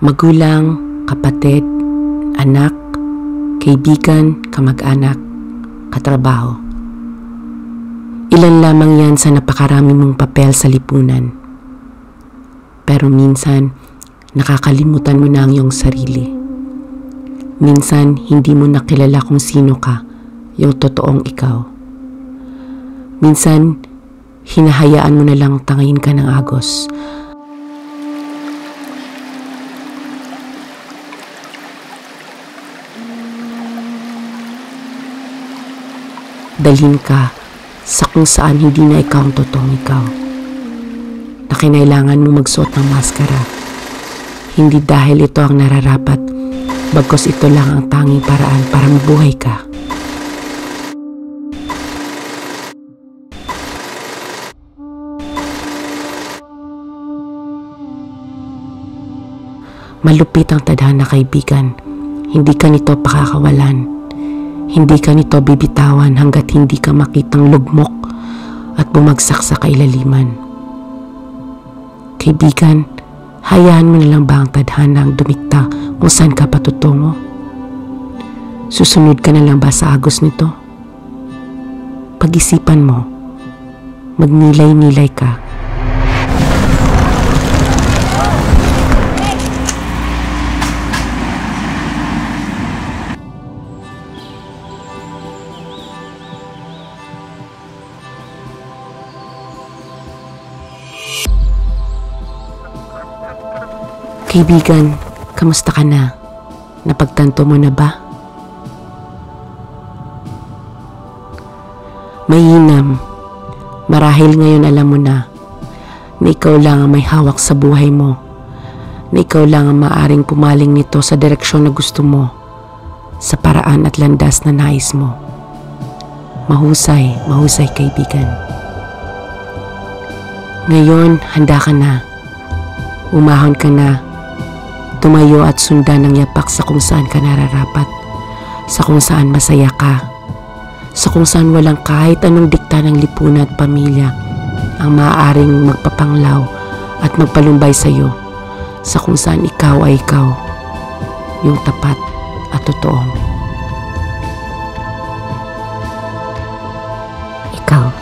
Magulang, kapatid, anak, kaibigan, kamag-anak, katrabaho. Ilan lamang yan sa napakarami mong papel sa lipunan. Pero minsan, nakakalimutan mo na ang iyong sarili. Minsan, hindi mo nakilala kung sino ka, yung totoong ikaw. Minsan, hinahayaan mo na lang tangin ka ng agos. Dalhin ka sa kung saan hindi na ikaw ang totoong ikaw. Na kinailangan mo magsuot ng maskara. Hindi dahil ito ang nararapat, bagkus ito lang ang tanging paraan para mabuhay ka. Malupit ang tadhana, kaibigan. Hindi ka nito pakakawalan. Hindi ka nito bibitawan hanggat hindi ka makitang lugmok at bumagsak sa kailaliman. Kaibigan, hayaan mo na lang ba ang tadhana ang dumikta kung saan ka patutungo? Susunod ka na lang ba sa agos nito? Pag-isipan mo, magnilay-nilay ka. Kaibigan, kamusta ka na? Napagtanto mo na ba? Mainam, marahil ngayon alam mo na ikaw lang ang may hawak sa buhay mo, na ikaw lang ang maaring pumaling nito sa direksyon na gusto mo, sa paraan at landas na nais mo. Mahusay, mahusay kaibigan. Ngayon, handa ka na. Umahon ka na. Tumayo at sundan ang yapak sa kung saan ka nararapat, sa kung saan masaya ka, sa kung saan walang kahit anong dikta ng lipunan at pamilya ang maaaring magpapanglaw at magpalumbay sa iyo, sa kung saan ikaw ay ikaw, yung tapat at totoong ikaw.